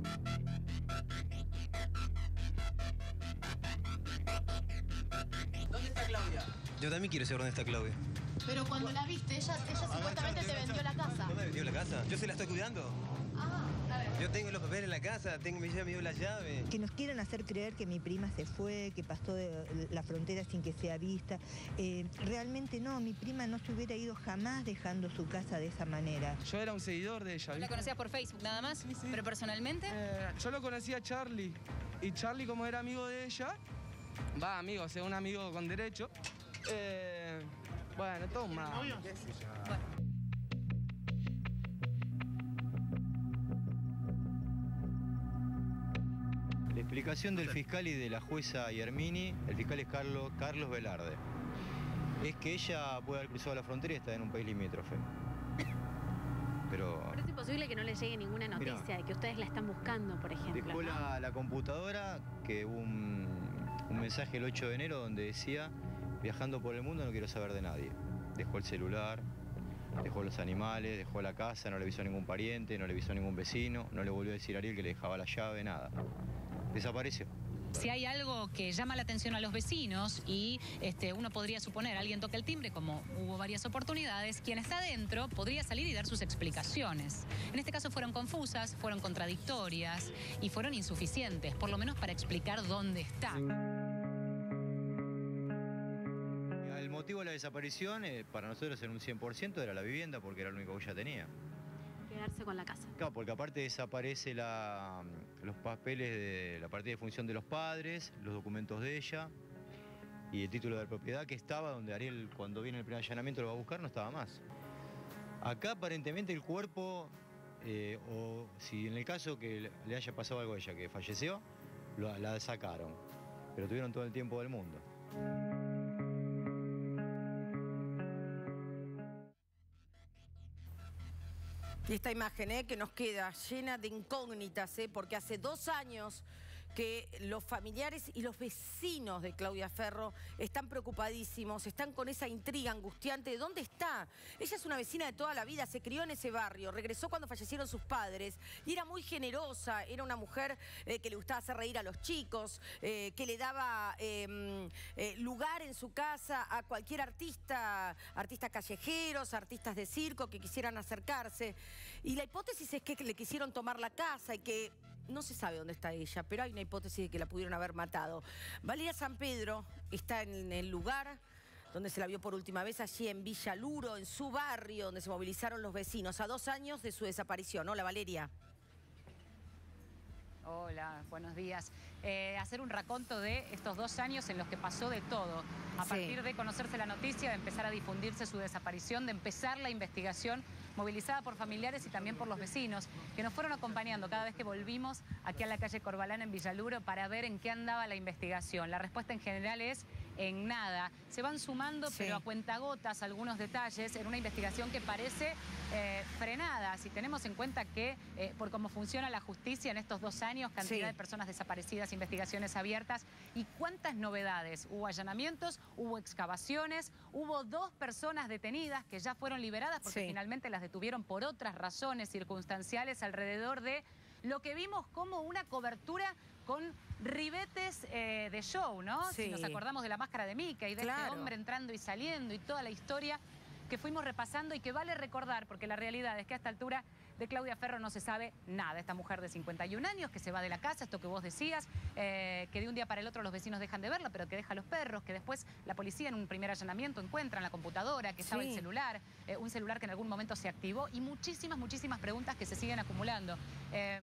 ¿Dónde está Claudia? Yo también quiero saber dónde está Claudia. Pero cuando la viste, ella supuestamente te vendió la casa. ¿No me vendió la casa? Yo se la estoy cuidando. Ah, a ver. Yo tengo los papeles en la casa, me dio la llave. Que nos quieran hacer creer que mi prima se fue, que pasó de la frontera sin que sea vista. Realmente no, mi prima no se hubiera ido jamás dejando su casa de esa manera. Yo era un seguidor de ella. ¿La conocías por Facebook nada más? Sí, sí. ¿Pero personalmente? Yo lo conocía a Charlie. Y Charlie, como era amigo de ella, amigo, o sea, un amigo con derecho. Bueno, todo más. La explicación del fiscal y de la jueza Yermini, el fiscal es Carlos Velarde, es que ella puede haber cruzado la frontera y está en un país limítrofe. Pero es imposible que no le llegue ninguna noticia de que ustedes la están buscando, por ejemplo. dejó ¿no? la computadora, que hubo un mensaje el 8 de enero donde decía: viajando por el mundo no quiero saber de nadie. Dejó el celular, dejó los animales, dejó la casa, no le avisó a ningún pariente, no le avisó a ningún vecino, no le volvió a decir a Ariel que le dejaba la llave, nada. Desapareció. Si hay algo que llama la atención a los vecinos y uno podría suponer, alguien toca el timbre, como hubo varias oportunidades, quien está adentro podría salir y dar sus explicaciones. En este caso fueron confusas, fueron contradictorias y fueron insuficientes, por lo menos para explicar dónde está. El motivo de la desaparición, para nosotros en un 100% era la vivienda, porque era lo único que ella tenía. Quedarse con la casa. Claro, porque aparte desaparece los papeles de la partida de función de los padres, los documentos de ella y el título de propiedad que estaba donde Ariel, cuando viene el primer allanamiento, lo va a buscar, no estaba más. Acá aparentemente el cuerpo, o si en el caso que le haya pasado algo a ella, que falleció, la sacaron, pero tuvieron todo el tiempo del mundo. Y esta imagen que nos queda llena de incógnitas, porque hace 2 años que los familiares y los vecinos de Claudia Ferro están preocupadísimos, están con esa intriga angustiante de dónde está. Ella es una vecina de toda la vida, se crió en ese barrio, regresó cuando fallecieron sus padres y era muy generosa, era una mujer que le gustaba hacer reír a los chicos, que le daba lugar en su casa a cualquier artistas callejeros, artistas de circo que quisieran acercarse. Y la hipótesis es que le quisieron tomar la casa y que no se sabe dónde está ella, pero hay una hipótesis de que la pudieron haber matado. Valeria San Pedro está en el lugar donde se la vio por última vez, allí en Villa Luro, en su barrio, donde se movilizaron los vecinos a 2 años de su desaparición. Hola, Valeria. Hola, buenos días. Hacer un raconto de estos 2 años en los que pasó de todo. A partir de conocerse la noticia, de empezar a difundirse su desaparición, de empezar la investigación movilizada por familiares y también por los vecinos, que nos fueron acompañando cada vez que volvimos aquí a la calle Corbalán en Villaluro para ver en qué andaba la investigación. La respuesta en general es en nada. Se van sumando, pero a cuentagotas, algunos detalles en una investigación que parece frenada. Si tenemos en cuenta que por cómo funciona la justicia en estos 2 años, cantidad de personas desaparecidas, investigaciones abiertas y cuántas novedades. Hubo allanamientos, hubo excavaciones, hubo 2 personas detenidas que ya fueron liberadas porque finalmente las detuvieron por otras razones circunstanciales alrededor de lo que vimos como una cobertura con ribetes de show, ¿no? Si nos acordamos de la máscara de Mickey y de este hombre entrando y saliendo y toda la historia que fuimos repasando y que vale recordar, porque la realidad es que a esta altura de Claudia Ferro no se sabe nada. Esta mujer de 51 años que se va de la casa, esto que vos decías, que de un día para el otro los vecinos dejan de verla, pero que deja a los perros, que después la policía en un primer allanamiento encuentra en la computadora, que estaba el celular, un celular que en algún momento se activó y muchísimas preguntas que se siguen acumulando.